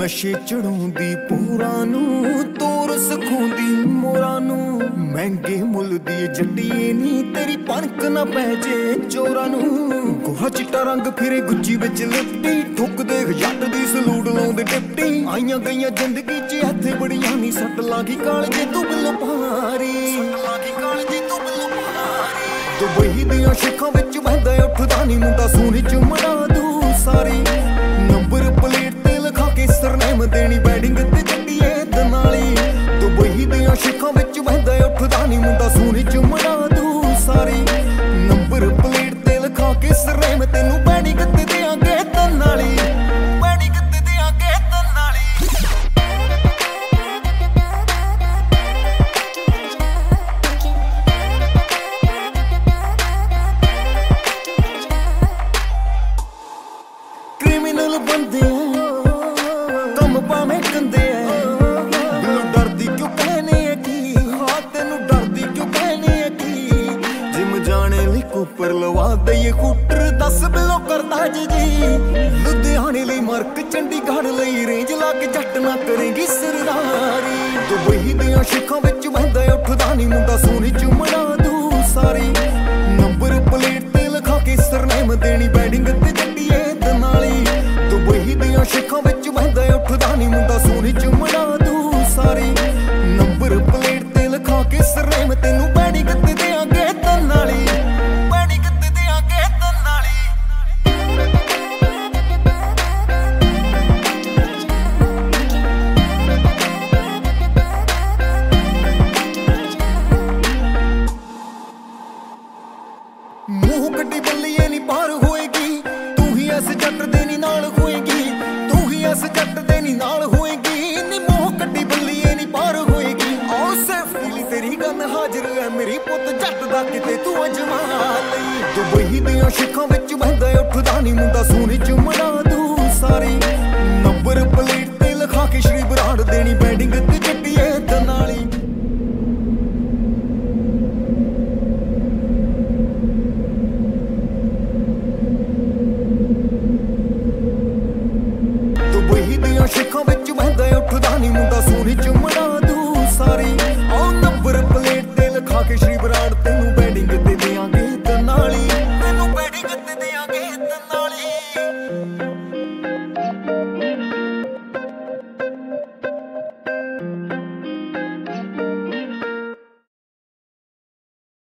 नशे चढ़ाउंदी पूरां नूं तोर सिखाउंदी मोरां नूं महंगे मुल दी जट्टीए नी तेरी पणक ना पै जे चोरां नूं गोहा चिट्टा रंग फिरे गुच्ची विच लिपटी ठुक देख जट दी सलूट लाउंदे डिप्टी आईयां गईयां जिंदगी च इत्थे बड़ियां नी सट लागी कालजे तू बिलो भारी दुबई दियां शिखां विच बहदा उठदा नी मुंडा सोने च मड़ा दू सारी नंबर प्लेट ते लिखा के सरनेम देनी बैडिंग ते जट्टीए दनाली दुबई दियां शिखां विच बहदा उठदा नी मुंडा सोने च मड़ा दू सारी नंबर प्लेट ते लिखा के सरनेम तेनू बैडिंग ते देंगे दनाली क्रिमिनल बंदे कम पावे गंदे दिलों डरदी क्यों कहने की हाँ तेनू डरदी क्यों कहने की जिम जाने ली कुपर लवा दईए कूटर 10 बिलो करदा जी लुधियाने ली मरक चंडीगढ़ लई रेंज ला के जट ना करेंगी सरदारी दुबई दियां शिखां विच बहदा उठदा नी मुंडा सोने च मड़ा दू सारी नंबर प्लेट ते लिखा के सरनेम देनी बैडिंग ते जट्टीए दनाली दुबई दियां शिखां विच बहदा उठदा नी मुंडा सोने च मड़ा दू सारी नंबर प्लेट ते लिखा के सरनेम तेनू बैडिंग ते देंगे दनाली बैडिंग ते देंगे दनाली मूह कड्डी बल्लीए नी पार होएगी तू ही इस जट दे नी नाल होएगी तू ही इस जट दे नी नाल होएगी नी मूह कड्डी बल्लीए नी पार होएगी आओ सेफ्टी ली तेरी गन हाजिर है मेरी पुत जट दा किते तू अजमा लई दुबई दियां शिखां विच बहदा उठदा नी मुंडा सोने च मड़ा दू सारी नंबर प्लेट ते लिखा के श्री बराड़ देनी बैडिंग ते जट्टीए दनाली दुबई दियां शिखां विच बहदा उठदा नी मुंडा सोने च मड़ा दू सारी